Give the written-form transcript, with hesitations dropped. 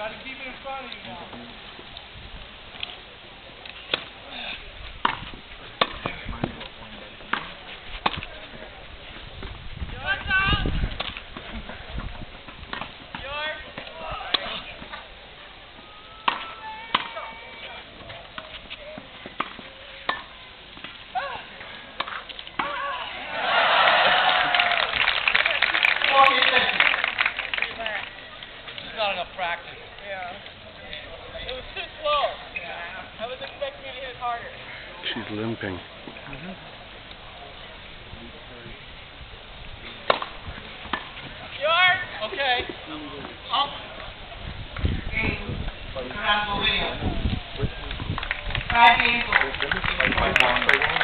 Try to keep it in front of you now. Not enough practice. Yeah. It was too slow. Yeah. I was expecting you to hit it harder. She's limping. Yours? Okay. Up. Game. Video. 5 games.